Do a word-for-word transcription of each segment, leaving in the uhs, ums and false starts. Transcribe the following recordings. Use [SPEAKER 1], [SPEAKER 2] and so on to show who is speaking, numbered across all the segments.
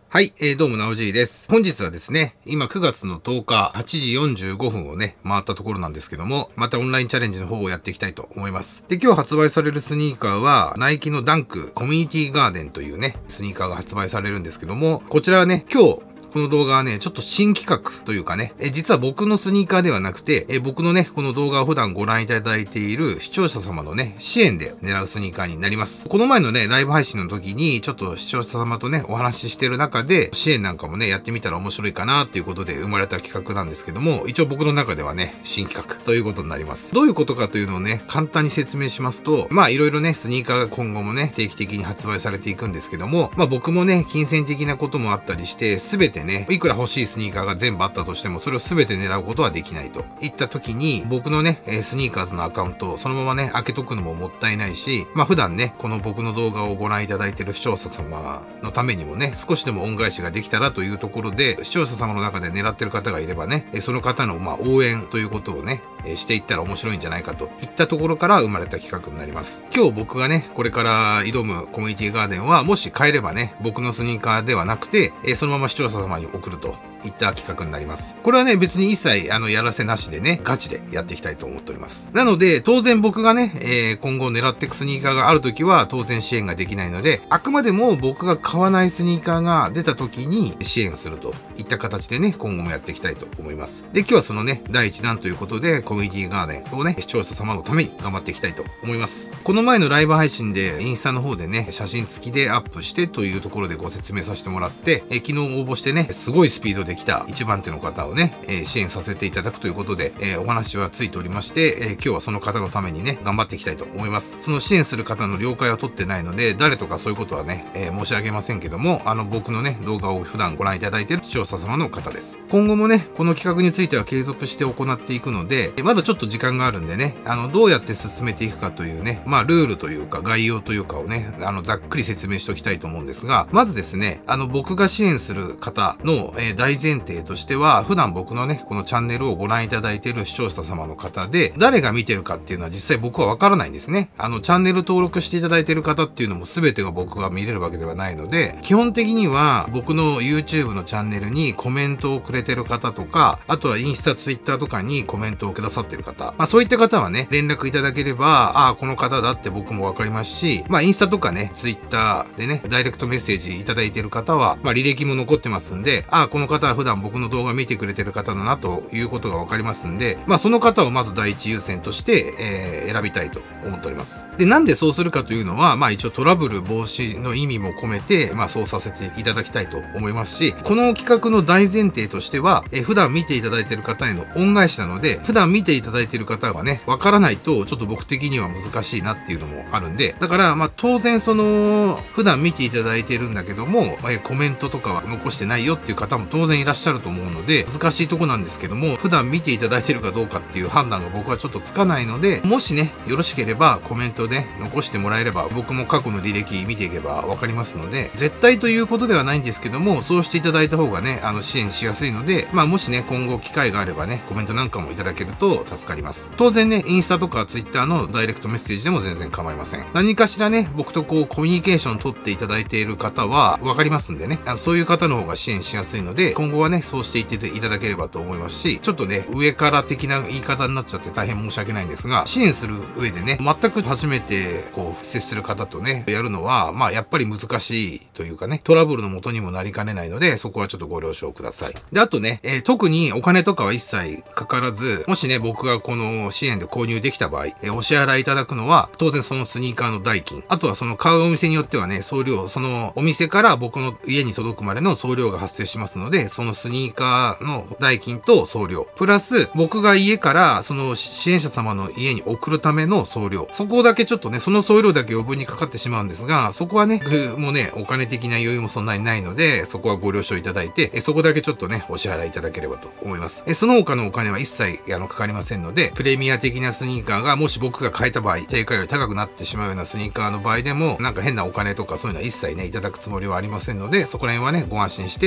[SPEAKER 1] はい、えー、どうも、なおじいです。本日はですね、今くがつのとおか、はちじよんじゅうごふんをね、回ったところなんですけども、またオンラインチャレンジの方をやっていきたいと思います。で、今日発売されるスニーカーは、ナイキのダンクコミュニティガーデンというね、スニーカーが発売されるんですけども、こちらはね、今日、この動画はね、ちょっと新企画というかね、え実は僕のスニーカーではなくて、え僕のね、この動画を普段ご覧いただいている視聴者様のね、支援で狙うスニーカーになります。この前のね、ライブ配信の時に、ちょっと視聴者様とね、お話ししてる中で、支援なんかもね、やってみたら面白いかなっていうことで生まれた企画なんですけども、一応僕の中ではね、新企画ということになります。どういうことかというのをね、簡単に説明しますと、まあ、いろいろね、スニーカーが今後もね、定期的に発売されていくんですけども、まあ僕もね、金銭的なこともあったりして、すべてね、いくら欲しいスニーカーが全部あったとしても、それを全て狙うことはできないといった時に、僕のね、スニーカーズのアカウントをそのままね、開けとくのももったいないし、まあ普段ね、この僕の動画をご覧いただいている視聴者様のためにもね、少しでも恩返しができたらというところで、視聴者様の中で狙ってる方がいればね、その方のまあ応援ということをね、していったら面白いんじゃないかといったところから生まれた企画になります。今日僕がね、これから挑むコミュニティガーデンは、もし買えればね、僕のスニーカーではなくて、そのまま視聴者様に送るといった企画になります。これはね、別に一切あのやらせなしでね、ガチでやっていきたいと思っております。なので、当然僕がね、えー、今後狙っていくスニーカーがあるときは当然支援ができないので、あくまでも僕が買わないスニーカーが出たときに支援するといった形でね、今後もやっていきたいと思います。で、今日はそのね、だいいちだんということで、コミュニティガーデンをね、視聴者様のために頑張っていきたいと思います。この前のライブ配信で、インスタの方でね、写真付きでアップしてというところでご説明させてもらって、えー、昨日応募してね、すごいスピードできた一番手の方をね、えー、支援させていただくということで、えー、お話はついておりまして、えー、今日はその方のためにね、頑張っていきたいと思います。その支援する方の了解を取ってないので、誰とかそういうことはね、えー、申し上げませんけども、あの、僕のね、動画を普段ご覧いただいている視聴者様の方です。今後もね、この企画については継続して行っていくので、まだちょっと時間があるんでね、あの、どうやって進めていくかというね、まあ、ルールというか概要というかをね、あの、ざっくり説明しておきたいと思うんですが、まずですね、あの、僕が支援する方の、えー、大前提としては、普段僕のね、このチャンネルをご覧いただいている視聴者様の方で、誰が見てるかっていうのは実際僕はわからないんですね。あの、チャンネル登録していただいている方っていうのも全てが僕が見れるわけではないので、基本的には僕の YouTube のチャンネルにコメントをくれてる方とか、あとはインスタ、ツイッターとかにコメントをくださってる方、まあそういった方はね、連絡いただければ、ああ、この方だって僕もわかりますし、まあインスタとかね、ツイッターでね、ダイレクトメッセージいただいている方は、まあ履歴も残ってますんで、ああ、この方は普段僕の動画見てくれてる方だなということがわかりますんで、まあその方をまず第一優先として、えー、選びたいと思っております。で、なんでそうするかというのは、まあ一応トラブル防止の意味も込めて、まあそうさせていただきたいと思いますし、この企画の大前提としては、えー、普段見ていただいている方への恩返しなので、普段見ていただいている方はね、わからないとちょっと僕的には難しいなっていうのもあるんで、だからまあ当然その、普段見ていただいているんだけども、えー、コメントとかは残してないよっていう方も当然いらっしゃると思うので、難しいとこなんですけども、普段見ていただいているかどうかっていう判断が僕はちょっとつかないので、もしね、よろしければコメントで残してもらえれば、僕も過去の履歴見ていけばわかりますので、絶対ということではないんですけども、そうしていただいた方がね、あの、支援しやすいので、まあもしね、今後機会があればね、コメントなんかもいただけると助かります。当然ね、インスタとかツイッターのダイレクトメッセージでも全然構いません。何かしらね、僕とこう、コミュニケーション取っていただいている方はわかりますんでね、あのそういう方の方が支援しやすいので、今後はね、そうしていっていただければと思いますし、ちょっとね、上から的な言い方になっちゃって大変申し訳ないんですが、支援する上でね、全く初めてこう接する方とね、やるのは、まあやっぱり難しいというかね、トラブルの元にもなりかねないので、そこはちょっとご了承ください。で、あとね、えー、特にお金とかは一切かからず、もしね、僕がこの支援で購入できた場合、えー、お支払いいただくのは、当然そのスニーカーの代金、あとはその買うお店によってはね、送料、そのお店から僕の家に届くまでの送料が発生しますので、そのスニーカーの代金と送料、プラス僕が家からその支援者様の家に送るための送料、そこだけちょっとね、その送料だけ余分にかかってしまうんですが、そこはね、僕もね、お金的な余裕もそんなにないので、そこはご了承いただいて、えそこだけちょっとね、お支払いいただければと思います。えその他のお金は一切あのかかりませんので、プレミア的なスニーカーがもし僕が買えた場合、定価より高くなってしまうようなスニーカーの場合でも、なんか変なお金とかそういうのは一切ね、いただくつもりはありませんので、そこら辺はね、ご安心して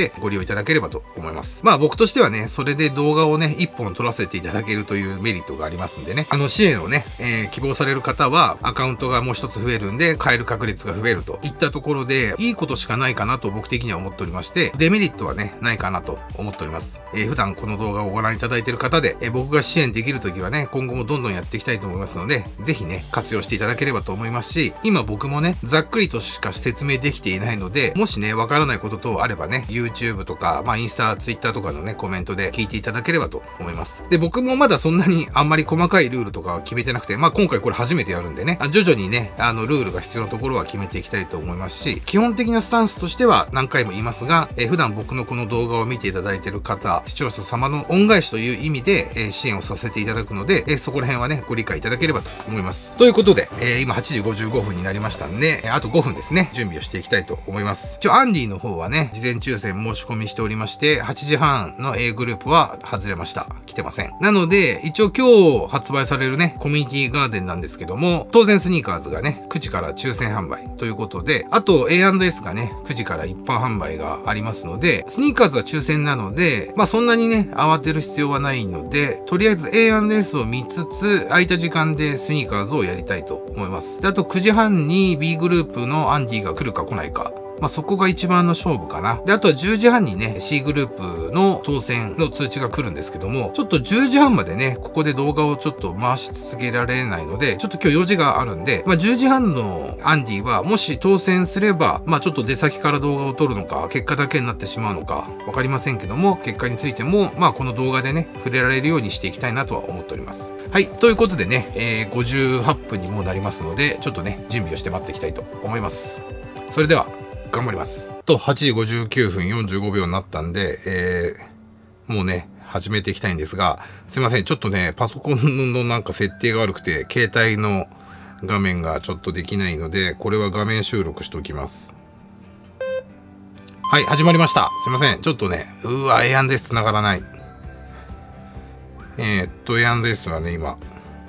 [SPEAKER 1] でご利用いただければと思います。まあ僕としてはね、それで動画をね、いっぽん撮らせていただけるというメリットがありますんでね、あの支援をね、えー、希望される方はアカウントがもう一つ増えるんで、買える確率が増えるといったところで、いいことしかないかなと僕的には思っておりまして、デメリットはね、ないかなと思っております。えー、普段この動画をご覧いただいている方で、えー、僕が支援できるときはね、今後もどんどんやっていきたいと思いますので、ぜひね、活用していただければと思いますし、今僕もね、ざっくりとしか説明できていないので、もしね、わからないこと等あればね、YouTube とか、まあインスタ、Twitter とかのね、コメントで聞いていただければと思います。で、僕もまだそんなにあんまり細かいルールとかは決めてなくて、まあ今回これ初めてやるんでね、徐々にね、あの、ルールが必要なところは決めていきたいと思いますし、基本的なスタンスとしては何回も言いますが、えー、普段僕のこの動画を見ていただいている方、視聴者様の恩返しという意味で、えー、支援をさせていただくので、えー、そこら辺はね、ご理解いただければと思います。ということで、えー、今はちじごじゅうごふんになりましたんで、あとごふんですね、準備をしていきたいと思います。一応、アンディの方はね、事前抽選申し込みしておりまして、はちじはんの A グループは外れました。来てません。なので、一応今日発売されるね、コミュニティガーデンなんですけども、当然スニーカーズがね、くじから抽選販売ということで、あと エーアンドエス がね、くじから一般販売がありますので、スニーカーズは抽選なので、まあそんなにね、慌てる必要はないので、とりあえず エーアンドエス を見つつ、空いた時間でスニーカーズをやりたいと思います。で、あとくじはんに B グループのアンディが来るか来ないか。まあ、そこが一番の勝負かな。で、あとはじゅうじはんにね、C グループの当選の通知が来るんですけども、ちょっとじゅうじはんまでね、ここで動画をちょっと回し続けられないので、ちょっと今日用事があるんで、まあ、じゅうじはんのアンディは、もし当選すれば、まあ、ちょっと出先から動画を撮るのか、結果だけになってしまうのか、わかりませんけども、結果についても、まあ、この動画でね、触れられるようにしていきたいなとは思っております。はい。ということでね、えー、ごじゅうはっぷんにもうなりますので、ちょっとね、準備をして待っていきたいと思います。それでは、頑張ります。と、はちじごじゅうきゅうふんよんじゅうごびょうになったんで、えー、もうね、始めていきたいんですが、すいません。ちょっとね、パソコンのなんか設定が悪くて、携帯の画面がちょっとできないので、これは画面収録しておきます。はい、始まりました。すいません。ちょっとね、うわ、エーアンドエス 繋がらない。えー、っと、エーアンドエス はね、今、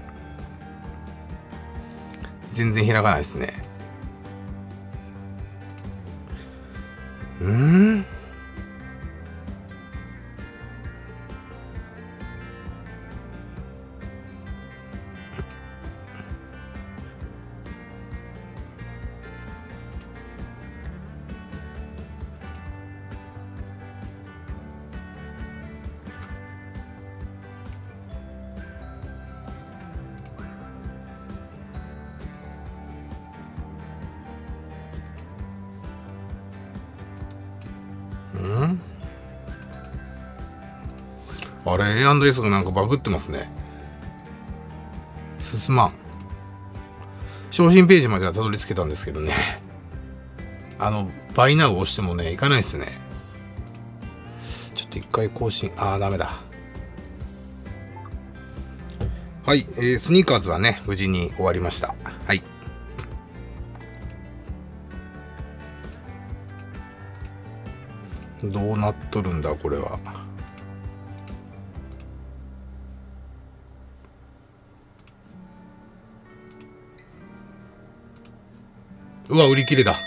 [SPEAKER 1] 全然開かないですね。うーんんあれ エーアンドエス がなんかバグってますね。進まん。商品ページまではたどり着けたんですけどね。あの、バイナウを押してもね、いかないですね。ちょっと一回更新。あー、ダメだ。はい、えー、スニーカーズはね、無事に終わりました。はい。どうなっとるんだ、これは。うわ、売り切れだ。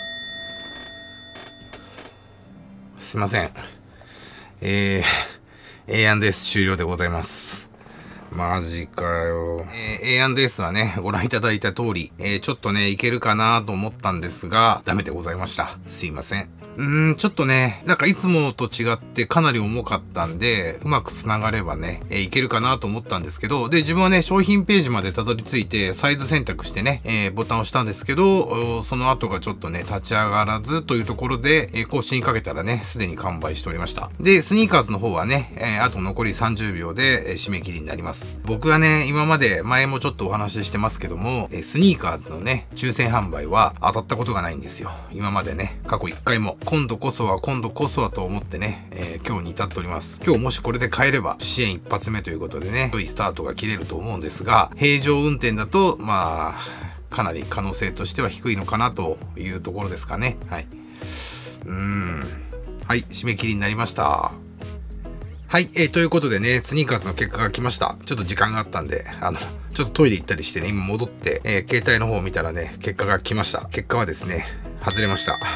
[SPEAKER 1] すいません。えー、エーアンドエス 終了でございます。マジかよ。えー、エーアンドエス はね、ご覧いただいた通り、えー、ちょっとね、いけるかなと思ったんですが、ダメでございました。すいません。うーん、ちょっとね、なんかいつもと違ってかなり重かったんで、うまく繋がればね、えー、いけるかなと思ったんですけど、で、自分はね、商品ページまでたどり着いて、サイズ選択してね、えー、ボタンを押したんですけど、その後がちょっとね、立ち上がらずというところで、えー、更新かけたらね、すでに完売しておりました。で、スニーカーズの方はね、えー、あと残りさんじゅうびょうで、えー、締め切りになります。僕はね、今まで前もちょっとお話ししてますけども、えー、スニーカーズのね、抽選販売は当たったことがないんですよ。今までね、過去いっかいも。今度こそは今度こそはと思ってね、えー、今日に至っております。今日もしこれで買えれば支援一発目ということでね、良いスタートが切れると思うんですが、平常運転だと、まあ、かなり可能性としては低いのかなというところですかね。はい。うーん。はい、締め切りになりました。はい、えー、ということでね、スニーカーズの結果が来ました。ちょっと時間があったんで、あの、ちょっとトイレ行ったりしてね、今戻って、えー、携帯の方を見たらね、結果が来ました。結果はですね、外れました。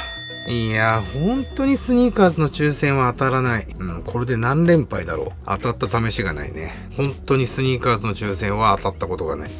[SPEAKER 1] いや、本当にスニーカーズの抽選は当たらない。うん、これで何連敗だろう。当たった試しがないね。本当にスニーカーズの抽選は当たったことがないです。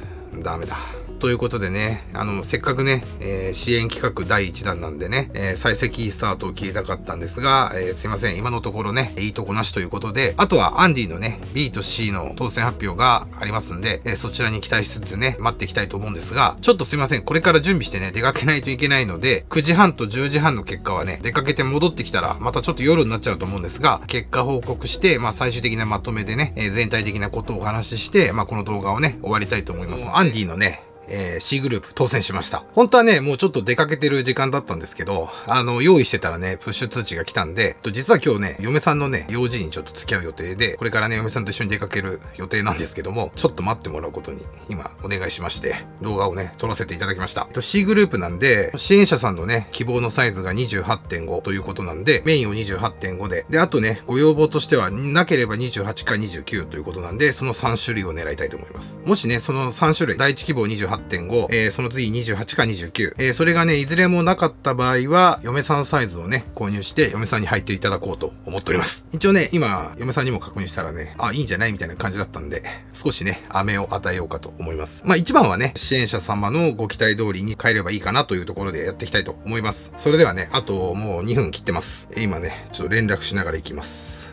[SPEAKER 1] ダメだ。ということでね、あの、せっかくね、えー、支援企画だいいちだんなんでね、えー、幸先いいスタートを切りたかったんですが、えー、すいません、今のところね、いいとこなしということで、あとはアンディのね、ビー と シー の当選発表がありますんで、えー、そちらに期待しつつね、待っていきたいと思うんですが、ちょっとすいません、これから準備してね、出かけないといけないので、くじはんとじゅうじはんの結果はね、出かけて戻ってきたら、またちょっと夜になっちゃうと思うんですが、結果報告して、まあ最終的なまとめでね、えー、全体的なことをお話しして、まあこの動画をね、終わりたいと思います。アンディのね、えー、C グループ当選しました。本当はね、もうちょっと出かけてる時間だったんですけど、あの、用意してたらね、プッシュ通知が来たんで、実は今日ね、嫁さんのね、用事にちょっと付き合う予定で、これからね、嫁さんと一緒に出かける予定なんですけども、ちょっと待ってもらうことに、今、お願いしまして、動画をね、撮らせていただきました。C グループなんで、支援者さんのね、希望のサイズが にじゅうはちてんご ということなんで、メインを にじゅうはちてんご で、で、あとね、ご要望としては、なければにじゅうはちかにじゅうきゅうということなんで、そのさん種類を狙いたいと思います。もしね、そのさん種類、だいいち希望 にじゅうはちてんご、えーその次にじゅうはちかにじゅうきゅう。えー、それがね、いずれもなかった場合は、嫁さんサイズをね、購入して、嫁さんに入っていただこうと思っております。一応ね、今、嫁さんにも確認したらね、あ、いいんじゃないみたいな感じだったんで、少しね、飴を与えようかと思います。まあ一番はね、支援者様のご期待通りに変えればいいかなというところでやっていきたいと思います。それではね、あともうにふん切ってます。今ね、ちょっと連絡しながら行きます。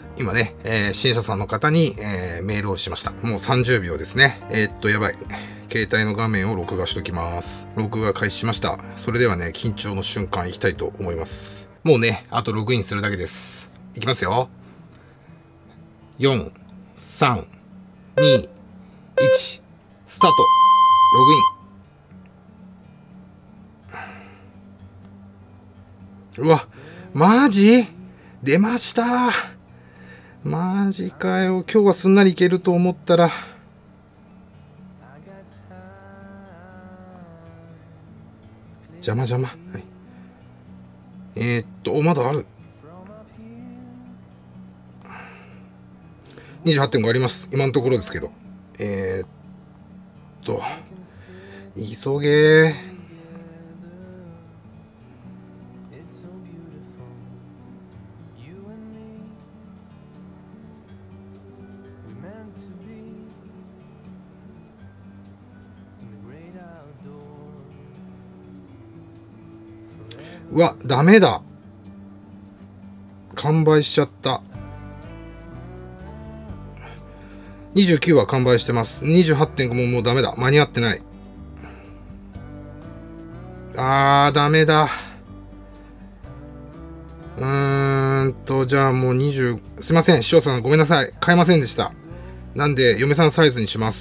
[SPEAKER 1] 今ね、えー、支援者さんの方に、えー、メールをしました。もうさんじゅうびょうですね。えー、っと、やばい。携帯の画面を録画しときます。録画開始しました。それではね、緊張の瞬間いきたいと思います。もうね、あとログインするだけです。いきますよ。よん、さん、に、いち、スタート。ログイン。うわ、マジ？出ました。マジかよ。今日はすんなりいけると思ったら。邪魔邪魔。はい。えー、っと、まだある。にじゅうはちてんご あります。今のところですけど。えー、っと、急げー。うわ、ダメだ。完売しちゃった。にじゅうきゅうは完売してます。にじゅうはちてんご ももうダメだ。間に合ってない。あー、ダメだ。うーんと、じゃあもうにじゅう、すいません、師匠さんごめんなさい。買えませんでした。なんで、嫁さんサイズにします。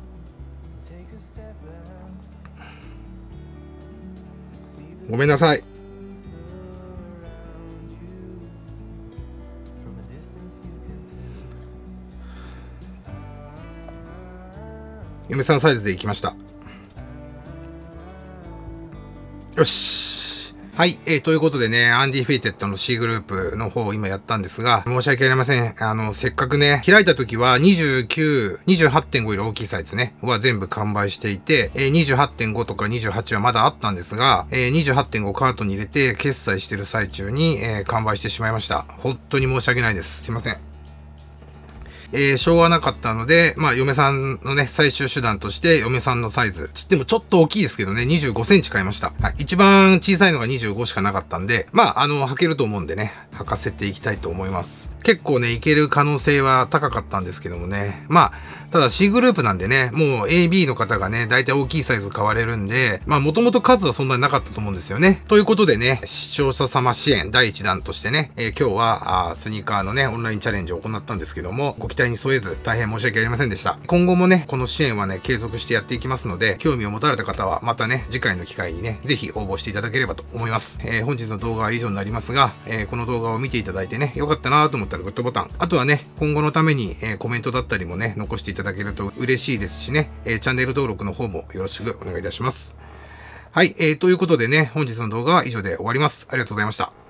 [SPEAKER 1] ごめんなさい。嫁さんサイズで行きました。よし。はい。えー、ということでね、アンディフィーテッドの C グループの方を今やったんですが、申し訳ありません。あの、せっかくね、開いた時はにじゅうきゅう、にじゅうはちてんご より大きいサイズね、は全部完売していて、えー、にじゅうはちてんご とかにじゅうはちはまだあったんですが、えー、にじゅうはちてんご カートに入れて決済してる最中に、えー、完売してしまいました。本当に申し訳ないです。すいません。えー、しょうがなかったので、まあ、嫁さんのね、最終手段として、嫁さんのサイズ。つってもちょっと大きいですけどね、にじゅうごセンチ買いました。はい。一番小さいのがにじゅうごしかなかったんで、まあ、あの、履けると思うんでね、履かせていきたいと思います。結構ね、いける可能性は高かったんですけどもね。まあ、ただ C グループなんでね、もう エービー の方がね、だいたい大きいサイズ買われるんで、まあ、もともと数はそんなになかったと思うんですよね。ということでね、視聴者様支援だいいちだんとしてね、えー、今日はあスニーカーのね、オンラインチャレンジを行ったんですけども、ご期待に添えず、大変申し訳ありませんでした。今後もね、この支援はね、継続してやっていきますので、興味を持たれた方は、またね、次回の機会にね、ぜひ応募していただければと思います。えー、本日の動画は以上になりますが、えー、この動画を見ていただいてね、よかったなと思ったらグッドボタン、あとはね、今後のために、えー、コメントだったりもね、残していただけると嬉しいですしね、えー、チャンネル登録の方もよろしくお願いいたします。はい、えー、ということでね、本日の動画は以上で終わります。ありがとうございました。